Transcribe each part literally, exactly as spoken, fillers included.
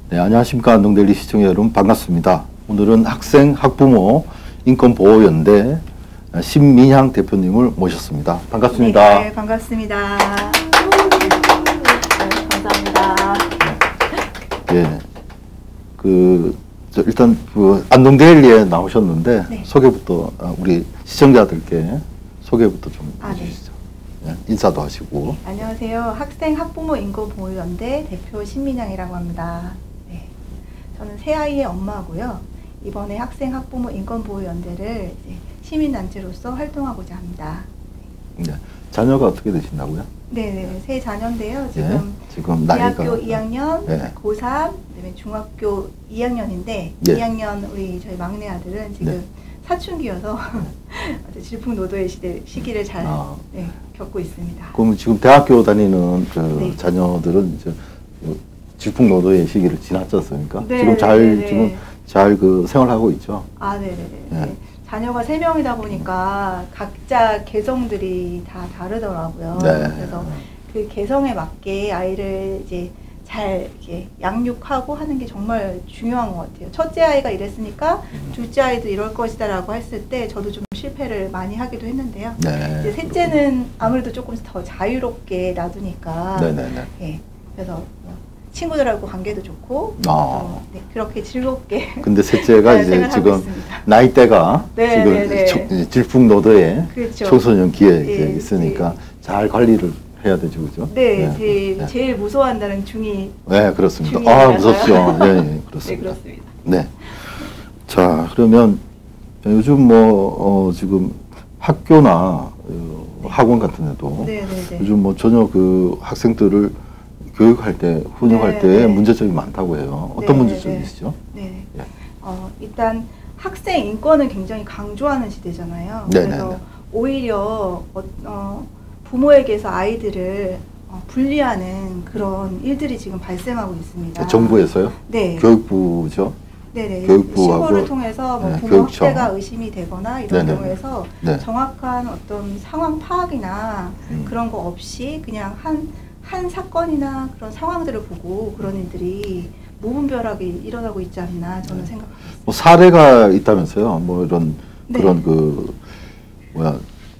네, 안녕하십니까. 안동데일리 시청자 여러분 반갑습니다. 오늘은 학생, 학부모, 인권보호연대 신민향 대표님을 모셨습니다. 반갑습니다. 네, 네 반갑습니다. 네, 감사합니다. 네. 예, 그 저 일단 그 안동데일리에 나오셨는데 네. 소개부터 우리 시청자들께 소개부터 좀 아, 해주시죠. 네. 네, 인사도 하시고. 네, 안녕하세요. 학생, 학부모, 인권보호연대 대표 신민향이라고 합니다. 네, 저는 세 아이의 엄마고요. 이번에 학생, 학부모, 인권보호연대를 이제 시민단체로서 활동하고자 합니다. 네. 자녀가 어떻게 되신다고요? 네네, 세 자녀인데요. 지금, 네, 지금 나이가 대학교 이 학년, 네. 고삼, 그다음에 중학교 이 학년인데 네. 이 학년 우리 저희 막내 아들은 지금 네. 사춘기여서 질풍노도의 시대, 시기를 잘 아. 네, 겪고 있습니다. 그럼 지금 대학교 다니는 그 네. 자녀들은 이제 질풍노도의 시기를 지났지 않습니까? 네, 지금 잘 네, 네. 지금 잘 그 생활하고 있죠. 아, 네네네. 네. 네. 자녀가 세 명이다 보니까 각자 개성들이 다 다르더라고요. 네. 그래서 그 개성에 맞게 아이를 이제 잘 이렇게 양육하고 하는 게 정말 중요한 것 같아요. 첫째 아이가 이랬으니까 둘째 아이도 이럴 것이다라고 했을 때 저도 좀 실패를 많이 하기도 했는데요. 네. 이제 셋째는 아무래도 조금 더 자유롭게 놔두니까. 네네네. 네. 그래서 친구들하고 관계도 좋고 아. 어, 네, 그렇게 즐겁게. 근데 셋째가 이제 지금 있습니다. 나이대가 네, 지금 네, 네. 초, 질풍노도에 그렇죠. 청소년기에 네, 이제 있으니까 네. 잘 관리를 해야 되죠, 그죠? 네, 네. 제일, 네. 제일 무서워한다는 중이. 네, 그렇습니다. 중이라서요. 아, 무섭죠. 네, 네, 그렇습니다. 네, 그렇습니다. 네. 자, 그러면 요즘 뭐 어, 지금 학교나 어, 네. 학원 같은 데도 네, 네, 네. 요즘 뭐 전혀 그 학생들을 교육할 때, 훈육할 네, 때 네. 문제점이 많다고 해요. 어떤 네, 문제점이 네. 있으시죠? 네. 예. 어, 일단 학생 인권을 굉장히 강조하는 시대잖아요. 네, 그래서 네, 네. 오히려 어, 어, 부모에게서 아이들을 어, 분리하는 그런 일들이 지금 발생하고 있습니다. 정부에서요? 네. 교육부죠? 네네. 교육부하고 신고를 통해서 뭐 네, 부모 교육청. 학대가 의심이 되거나 이런 네네. 경우에서 네. 정확한 어떤 상황 파악이나 음. 그런 거 없이 그냥 한, 한 사건이나 그런 상황들을 보고 그런 일들이 무분별하게 일어나고 있지 않나 저는 네. 생각하고 있습니다. 뭐 사례가 있다면서요? 뭐 이런 네. 그런 그 뭐야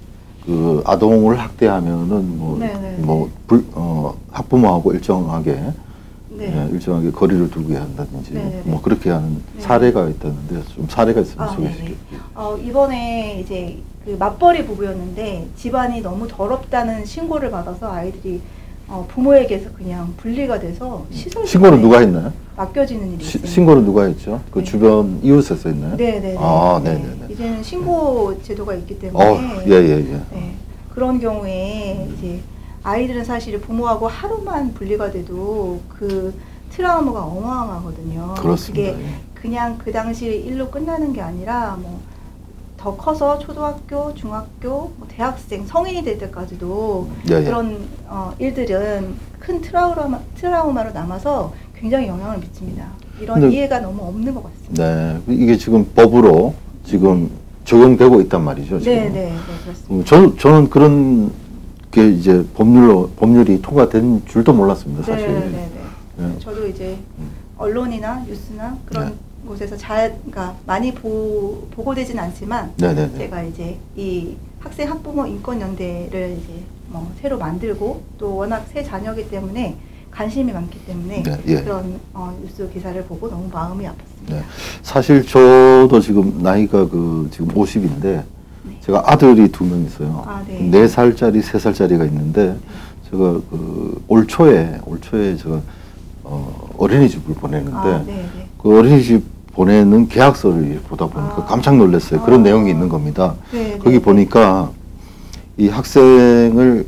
그 아동을 학대하면은 뭐 네네. 뭐 불 어 학부모하고 일정하게 네. 예, 일정하게 거리를 두게 한다든지 네네네. 뭐 그렇게 하는 네. 사례가 있다는데 좀 사례가 있으면 아, 소개해 네네. 주시겠어요? 어, 이번에 이제 그 맞벌이 부부였는데 집안이 너무 더럽다는 신고를 받아서 아이들이 어, 부모에게서 그냥 분리가 돼서 시설 신고는 누가 했나요? 맡겨지는 일이 시, 있어요. 신고는 누가 했죠? 그 네. 주변 이웃에서 했나요? 네네네. 아, 네. 네네네. 이제는 신고 제도가 있기 때문에 어, 예, 예, 예. 네. 그런 경우에 이제 아이들은 사실 부모하고 하루만 분리가 돼도 그 트라우마가 어마어마하거든요. 그렇습니다. 그게 예. 그냥 그 당시 일로 끝나는 게 아니라 뭐 더 커서 초등학교, 중학교, 뭐 대학생, 성인이 될 때까지도 예, 예. 그런 어, 일들은 큰 트라우마, 트라우마로 남아서 굉장히 영향을 미칩니다. 이런 근데- 이해가 너무 없는 것 같습니다. 네, 이게 지금 법으로 지금 적용되고 있단 말이죠. 지금. 네, 네, 네, 그렇습니다. 음, 저는 저는 그런 게 이제 법률로 법률이 통과된 줄도 몰랐습니다, 사실. 네, 네, 네. 네. 저도 이제 음. 언론이나 뉴스나 그런 네. 곳에서 잘, 그러니까 많이 보, 보고되진 않지만 네, 네, 네. 제가 이제 이 학생 학부모 인권연대를 이제 뭐 새로 만들고 또 워낙 새 자녀이기 때문에 관심이 많기 때문에 네, 예. 그런 어, 뉴스 기사를 보고 너무 마음이 아팠습니다. 네. 사실 저도 지금 나이가 그 지금 오십인데 네. 제가 아들이 두 명 있어요. 아, 네. 네 살짜리, 세 살짜리가 있는데 제가 그 올 초에 올 초에 제가 어, 어린이집을 보내는데 아, 네, 네. 그 어린이집 보내는 계약서를 보다 보니까 아. 깜짝 놀랐어요. 그런 아. 내용이 있는 겁니다. 네, 거기 네, 보니까 이 학생을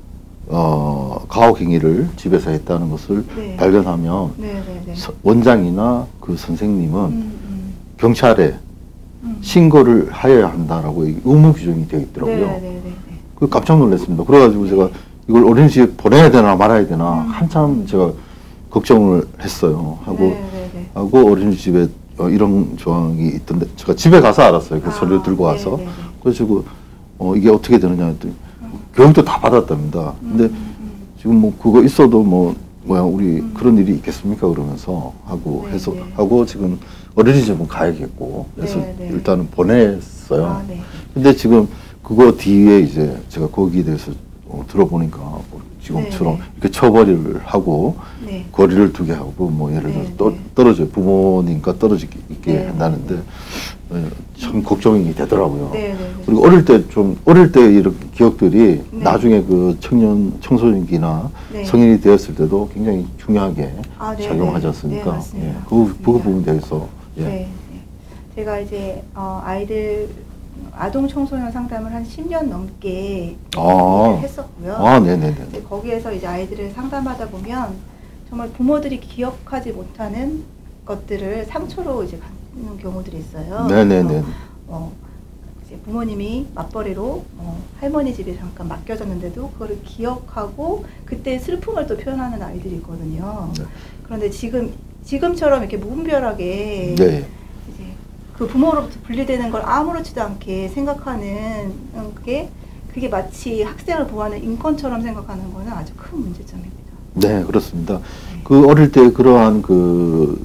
어, 가혹행위를 집에서 했다는 것을 네. 발견하면 네, 네, 네. 서- 원장이나 그 선생님은 음, 음, 경찰에 음. 신고를 하여야 한다라고 의무 규정이 되어 있더라고요. 네, 네, 네, 네. 그 깜짝 놀랐습니다. 그래가지고 제가 이걸 어린이집 보내야 되나 말아야 되나 음. 한참 제가 걱정을 했어요. 하고 네, 네, 네. 하고 어린이집에 어, 이런 조항이 있던데 제가 집에 가서 알았어요. 그 아, 서류를 들고 와서. 네, 네, 네. 그래서 어, 이게 어떻게 되느냐 했더니 교육도 다 받았답니다. 근데 음, 음. 지금 뭐 그거 있어도 뭐 뭐야 우리 음. 그런 일이 있겠습니까 그러면서 하고 네, 해서 네. 하고 지금 어린이집은 가야겠고 그래서 네, 네. 일단은 보냈어요. 아, 네. 근데 지금 그거 뒤에 이제 제가 거기에 대해서 어, 들어보니까 뭐 지금처럼 네, 네. 이렇게 처벌을 하고 네. 거리를 두게 하고 뭐 예를 들어서 네, 떠, 네. 떨어져 부모님과 떨어지게 있게 네, 한다는데 네. 어, 참 걱정이 되더라고요. 네, 네, 네. 그리고 어릴 때 좀 어릴 때 이런 기억들이 네. 나중에 그 청년 청소년기나 네. 성인이 되었을 때도 굉장히 중요하게 아, 네, 작용하지 네. 않습니까? 네, 맞습니다. 예, 그, 그 맞습니다. 부분에 대해서 예. 네, 네. 제가 이제 어, 아이들 아동 청소년 상담을 한 십 년 넘게 아. 일을 했었고요. 아, 네네네. 이제 거기에서 이제 아이들을 상담하다 보면 정말 부모들이 기억하지 못하는 것들을 상처로 이제 갖는 경우들이 있어요. 네네네. 그래서, 어, 이제 부모님이 맞벌이로 어, 할머니 집에 잠깐 맡겨졌는데도 그거를 기억하고 그때 슬픔을 또 표현하는 아이들이 있거든요. 네. 그런데 지금 지금처럼 이렇게 무분별하게 네. 이제 그 부모로부터 분리되는 걸 아무렇지도 않게 생각하는 게 그게 마치 학생을 보호하는 인권처럼 생각하는 거는 아주 큰 문제점입니다. 네, 그렇습니다. 네. 그 어릴 때 그러한 그,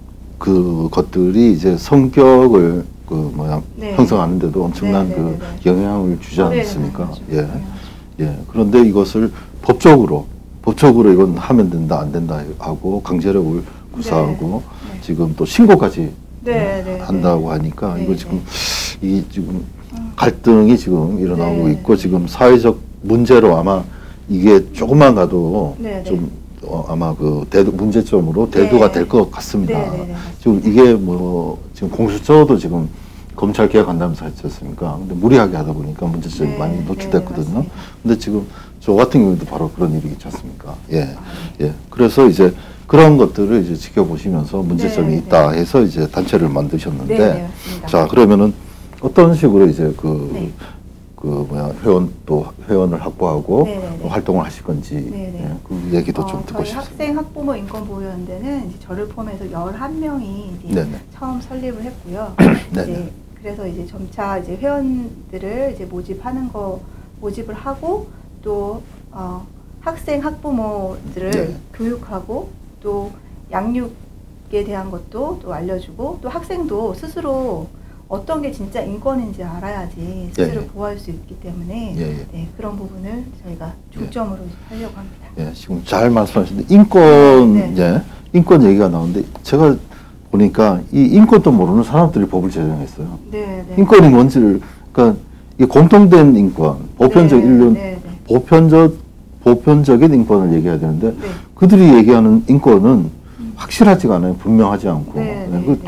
그 것들이 이제 성격을 그 뭐야 네. 형성하는데도 엄청난 네, 네, 그 네, 네. 영향을 주지 어, 네, 않습니까? 네, 예. 네. 예. 그런데 이것을 법적으로 법적으로 이건 하면 된다 안 된다 하고 강제력을 구사하고 네, 네. 지금 또 신고까지 네, 네, 한다고 네. 하니까 네, 이거 지금 네. 이 지금 음. 갈등이 지금 일어나고 네. 있고 지금 사회적 문제로 아마 이게 조금만 가도 네, 네. 좀 어, 아마 그 대두 문제점으로 대두가 네. 될 것 같습니다. 네, 네, 네, 지금 이게 뭐 지금 공수처도 지금 검찰 개혁한다면서 했지 않습니까? 근데 무리하게 하다 보니까 문제점이 네, 많이 네, 노출됐거든요. 네, 맞습니다. 근데 지금 저 같은 경우도 바로 그런 일이 있지 않습니까? 예, 아, 예. 그래서 이제 그런 것들을 이제 지켜보시면서 문제점이 네, 있다 네. 해서 이제 단체를 만드셨는데, 네, 네, 맞습니다. 자 그러면은 어떤 식으로 이제 그, 네. 그 뭐야 회원 또 회원을 확보하고 네, 네, 네. 활동을 하실 건지 네, 네. 예, 그 얘기도 어, 좀 듣고 저희 싶습니다. 학생 학부모 인권보호연대는 이제 저를 포함해서 열한 명이 이제 네네. 처음 설립을 했고요. 네네. 이제 그래서 이제 점차 이제 회원들을 이제 모집하는 거 모집을 하고 또 어, 학생 학부모들을 네. 교육하고 또 양육에 대한 것도 또 알려주고 또 학생도 스스로 어떤 게 진짜 인권인지 알아야지 스스로 예. 보호할 수 있기 때문에 예, 예. 네, 그런 부분을 저희가 중점으로 하려고 합니다. 예, 지금 잘 말씀하셨는데 인권 네. 예, 인권 얘기가 나오는데 제가 보니까 이 인권도 모르는 사람들이 법을 제정했어요. 네, 네. 인권이 뭔지를 그러니까 이게 공통된 인권, 보편적 네, 인론, 네, 네. 보편적 보편적인 인권을 얘기해야 되는데 네. 그들이 얘기하는 인권은 확실하지가 않아요. 분명하지 않고. 네, 예, 네, 그- 네.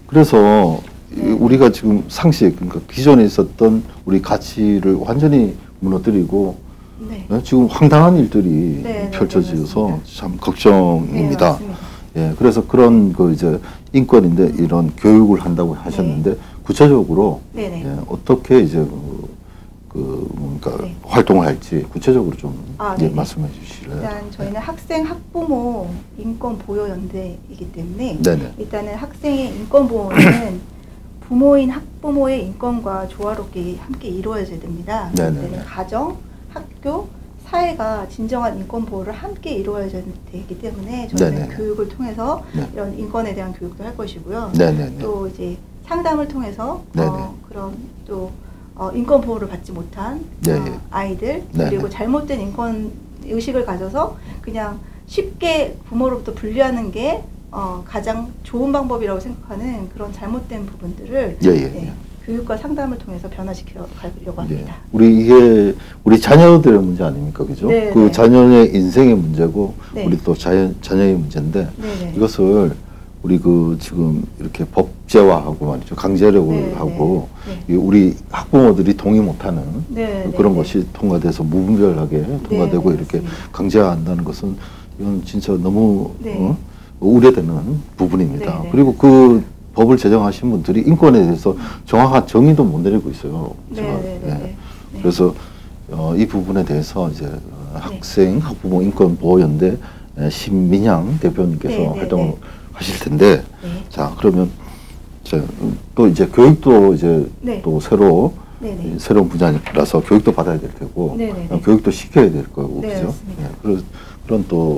그래서 이 네. 우리가 지금 상식, 그러니까 기존에 있었던 우리 가치를 완전히 무너뜨리고 네. 예, 지금 황당한 일들이 네, 네, 펼쳐져서 네, 참 네, 걱정입니다. 맞습니다. 예, 그래서 그런 그 이제 인권인데 이런 교육을 한다고 하셨는데 구체적으로 네, 네. 예, 어떻게 이제 그, 그 뭔가 네. 활동을 할지 구체적으로 좀 아, 예, 네네. 말씀해 주실래요? 일단 저희는 학생 학부모 인권 보호 연대이기 때문에 네네. 일단은 학생의 인권 보호는 부모인 학부모의 인권과 조화롭게 함께 이루어져야 됩니다. 네네네. 그때는 가정, 학교, 사회가 진정한 인권 보호를 함께 이루어져야 되기 때문에 저희는 네네네. 교육을 통해서 네. 이런 인권에 대한 교육도 할 것이고요. 네네네. 또 이제 상담을 통해서 네네. 어, 그런 또 어, 인권 보호를 받지 못한 네, 어, 예. 아이들 네네. 그리고 잘못된 인권 의식을 가져서 그냥 쉽게 부모로부터 분리하는 게 어, 가장 좋은 방법이라고 생각하는 그런 잘못된 부분들을 예, 예, 네, 예. 교육과 상담을 통해서 변화시켜 가려고 예. 합니다. 우리 이게 우리 자녀들의 문제 아닙니까, 그죠? 네, 그 네. 자녀의 인생의 문제고 네. 우리 또 자녀, 자녀의 문제인데 네네. 이것을 우리 그 지금 이렇게 법제화하고 말이죠 강제력을 네, 하고 네. 이 우리 학부모들이 동의 못하는 네, 네, 그런 네. 것이 통과돼서 무분별하게 통과되고 네, 이렇게 맞습니다. 강제화한다는 것은 이건 진짜 너무 네. 어? 우려되는 부분입니다. 네, 네. 그리고 그 법을 제정하신 분들이 인권에 대해서 정확한 정의도 못 내리고 있어요. 네, 제가, 네, 네, 예. 네. 네. 그래서 어, 이 부분에 대해서 이제 어, 학생 학부모 인권 보호연대 에, 신민향 대표님께서 네, 네, 활동을 네. 하실 텐데, 네. 자 그러면 자, 또 이제 교육도 이제 네. 또 새로 네, 네. 새로운 분야라서 교육도 받아야 될 테고 네, 네, 네. 어, 교육도 시켜야 될 거고 네, 그죠? 맞습니다. 예, 그런 그런 또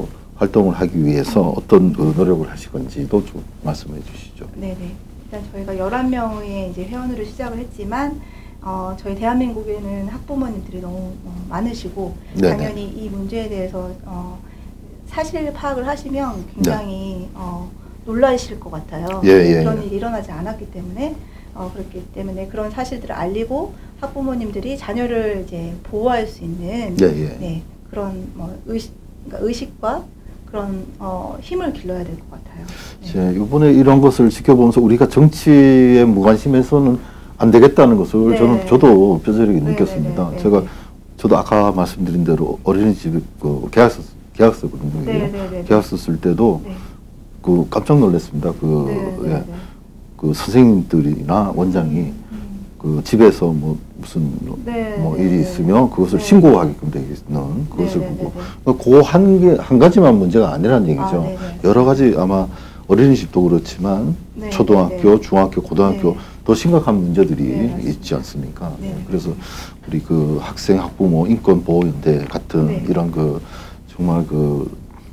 활동을 하기 위해서 어떤 그 노력을 하실 건지도 좀 말씀해 주시죠. 네네. 일단 저희가 열한 명의 이제 회원으로 시작을 했지만, 어, 저희 대한민국에는 학부모님들이 너무 어, 많으시고, 네네. 당연히 이 문제에 대해서 어, 사실 파악을 하시면 굉장히 네. 어, 놀라실 것 같아요. 예, 예, 그런 예. 일이 일어나지 않았기 때문에, 어, 그렇기 때문에 그런 사실들을 알리고 학부모님들이 자녀를 이제 보호할 수 있는 예, 예. 네, 그런 뭐 의식, 그러니까 의식과 그런 어, 힘을 길러야 될 것 같아요. 네. 이번에 이런 것을 지켜보면서 우리가 정치에 무관심해서는 안 되겠다는 것을 네. 저는 저도 뼈저리게 네, 느꼈습니다. 네, 네, 제가 네. 저도 아까 말씀드린 대로 어린이집 그 계약서 계약서거든요. 네, 네, 네, 계약서 쓸 때도 네. 그 깜짝 놀랐습니다. 그, 네, 네, 예, 네. 그 선생님들이나 원장이 음. 그 집에서 뭐 무슨 네, 뭐 네, 일이 네. 있으면 그것을 네. 신고하게끔 되어 있는 그것을 네, 네, 보고 네, 그 한 개 한 가지만 문제가 아니라는 얘기죠. 아, 네, 네. 여러 가지 아마 어린이집도 그렇지만 네, 초등학교, 네, 네. 중학교, 고등학교 네. 더 심각한 문제들이 네, 맞습니다. 있지 않습니까? 네. 그래서 우리 그 학생 학부모 인권보호연대 같은 네. 이런 그 정말 그,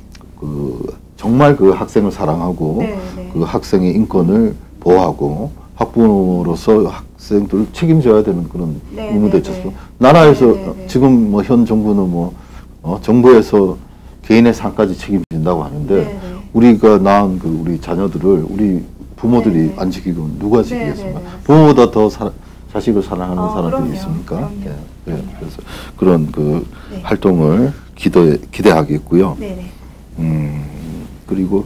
그 정말 그 학생을 사랑하고 네, 네. 그 학생의 인권을 보호하고 학부모로서 학생들을 책임져야 되는 그런 네, 의무도 네, 있었어. 네. 나라에서 네, 네, 네. 지금 뭐 현 정부는 뭐 어, 정부에서 개인의 삶까지 책임진다고 하는데 네, 네. 우리가 낳은 그 우리 자녀들을 우리 부모들이 네, 네. 안 지키고 누가 지키겠습니까? 네, 네, 네. 부모보다 더 사, 자식을 사랑하는 어, 사람들이 그럼요. 있습니까? 그럼요. 네, 네. 그래서 그런 그 네. 활동을 기대 기대하겠고요. 네네. 음, 그리고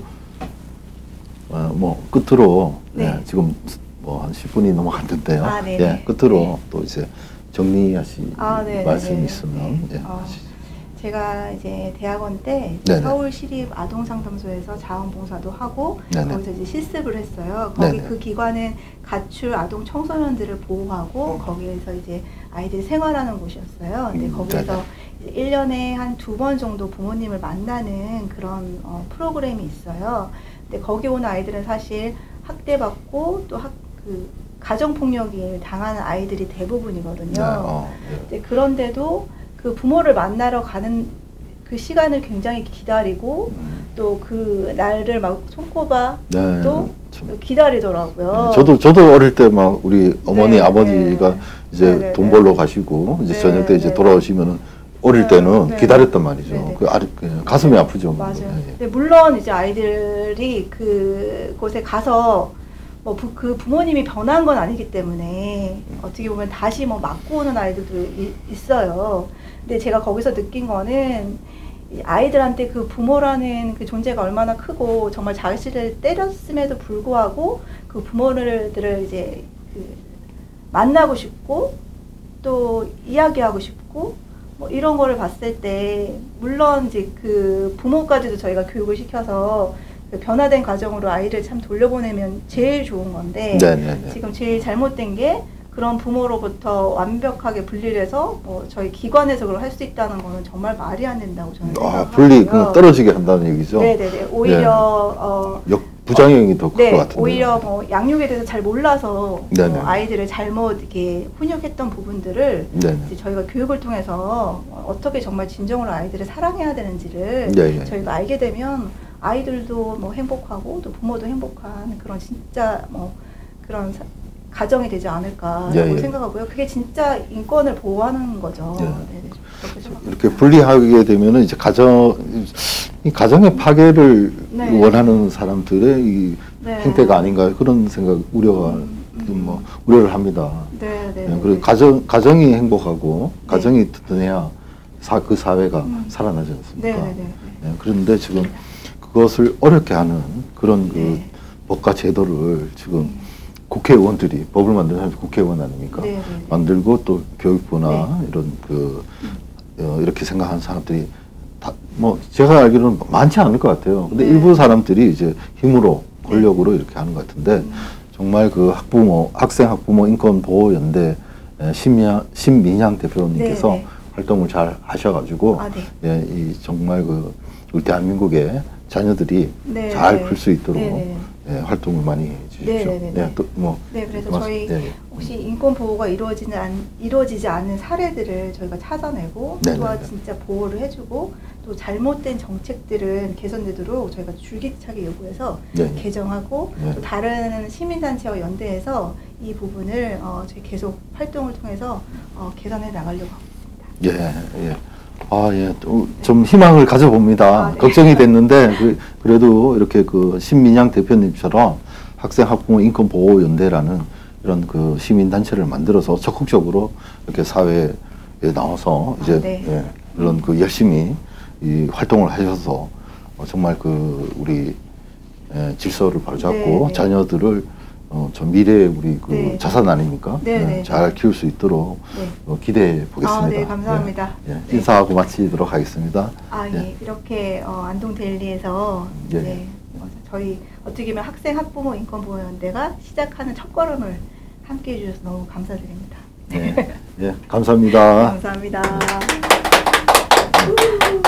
어, 뭐 끝으로 네. 예, 지금 뭐 한 십 분이 넘어갔는데요. 아, 네네. 예, 끝으로 네. 또 이제 정리하실 아, 네네네. 말씀이 있으면 네. 예, 어, 하시죠. 제가 이제 대학원 때 네네. 서울시립 아동상담소에서 자원봉사도 하고 네네. 거기서 이제 실습을 했어요. 거기 네네. 그 기관은 가출 아동 청소년들을 보호하고 거기에서 이제 아이들이 생활하는 곳이었어요. 근데 음, 거기에서 일 년에 한 두 번 정도 부모님을 만나는 그런 어, 프로그램이 있어요. 근데 거기 오는 아이들은 사실 학대받고 또 학, 그 가정폭력을 당하는 아이들이 대부분이거든요. 네, 어, 예. 근데 그런데도 그 부모를 만나러 가는 그 시간을 굉장히 기다리고 음, 또 그 날을 막 손꼽아 네, 또 참. 기다리더라고요. 네, 저도 저도 어릴 때 막 우리 어머니 네, 아버지가 네. 이제 네, 네, 돈 네. 벌러 가시고 이제 네, 저녁 때 이제 네. 돌아오시면은 어릴 네, 때는 네. 기다렸단 말이죠. 네, 네. 그 아리, 그냥 가슴이 네, 아프죠. 맞아요. 네, 예. 근데 물론 이제 아이들이 그곳에 가서 뭐 그 부모님이 변한 건 아니기 때문에 어떻게 보면 다시 뭐 맞고 오는 아이들도 이, 있어요. 근데 제가 거기서 느낀 거는 이 아이들한테 그 부모라는 그 존재가 얼마나 크고 정말 자식을 때렸음에도 불구하고 그 부모들을 이제 그 만나고 싶고 또 이야기하고 싶고 뭐 이런 거를 봤을 때 물론 이제 그 부모까지도 저희가 교육을 시켜서 그 변화된 과정으로 아이를 참 돌려보내면 제일 좋은 건데 네, 네, 네. 지금 제일 잘못된 게 그런 부모로부터 완벽하게 분리를 해서 뭐 저희 기관에서 그걸 할 수 있다는 거는 정말 말이 안 된다고 저는 아, 생각하고요. 분리 그냥 떨어지게 한다는 얘기죠. 네네네. 오히려 네. 어, 역 부작용이 더 클 것 네, 같은데. 오히려 뭐 양육에 대해서 잘 몰라서 네네. 뭐 아이들을 잘못 이렇게 훈육했던 부분들을 네네. 이제 저희가 교육을 통해서 어떻게 정말 진정으로 아이들을 사랑해야 되는지를 예, 예. 저희가 알게 되면 아이들도 뭐 행복하고 또 부모도 행복한 그런 진짜 뭐 그런 사, 가정이 되지 않을까라고 예, 예. 생각하고요. 그게 진짜 인권을 보호하는 거죠. 예. 네네. 그렇게 생각합니다. 이렇게 분리하게 되면은 이제 가정 이 가정의 파괴를 네. 원하는 사람들의 이 네. 행태가 아닌가 그런 생각 우려가 음, 음. 좀 뭐 우려를 합니다. 네, 네. 예, 그리고 가정 가정이 행복하고 가정이 든든해야 사, 그 사회가 음. 살아나지 않습니까? 네, 네, 네. 예, 그런데 지금 그것을 어렵게 하는 그런 그 네. 법과 제도를 지금 음. 국회의원들이 법을 만드는 사람이 국회의원 아닙니까? 네, 네, 네. 만들고 또 교육부나 네. 이런 그 어, 이렇게 생각하는 사람들이 다 뭐 제가 알기로는 많지 않을 것 같아요. 근데 네. 일부 사람들이 이제 힘으로 권력으로 이렇게 하는 것 같은데 음. 정말 그 학부모 학생 학부모 인권 보호 연대 신민향 신민향 대표님께서 네, 네. 활동을 잘 하셔가지고 아, 네. 예, 이 정말 그 우리 대한민국의 자녀들이 네, 잘 네. 클 수 있도록 네, 네. 예, 활동을 많이 해주시. 주십시오. 네, 네, 네. 네, 또 뭐. 네, 그래서 맞, 저희 네, 혹시 인권 보호가 이루어지는 안, 이루어지지 않는 사례들을 저희가 찾아내고 네, 또한 네, 네. 진짜 보호를 해주고 또 잘못된 정책들은 개선되도록 저희가 줄기차게 요구해서 네, 네. 개정하고 네. 또 다른 시민단체와 연대해서 이 부분을 어, 저희 계속 활동을 통해서 어, 개선해 나가려고 하고 있습니다. 예, 예. 아, 예. 또 좀 희망을 가져봅니다. 아, 네. 걱정이 됐는데, 그, 그래도 이렇게 그 신민양 대표님처럼 학생 학부모 인권 보호 연대라는 이런 그 시민단체를 만들어서 적극적으로 이렇게 사회에 나와서 이제 아, 네. 예, 이런 그 열심히 이 활동을 하셔서 어, 정말 그 우리 예, 질서를 바로잡고 네, 네. 자녀들을 어, 저 미래의 우리 그 네. 자산 아닙니까? 네, 예, 네. 잘 키울 수 있도록 네. 어, 기대해 보겠습니다. 아, 네, 감사합니다. 예, 예, 네. 인사하고 마치도록 하겠습니다. 아, 예. 예. 이렇게 어, 안동 데일리에서 예. 네, 어, 저희 어떻게 보면 학생 학부모 인권보호연대가 시작하는 첫걸음을 함께 해주셔서 너무 감사드립니다. 네. 예, 감사합니다. 감사합니다.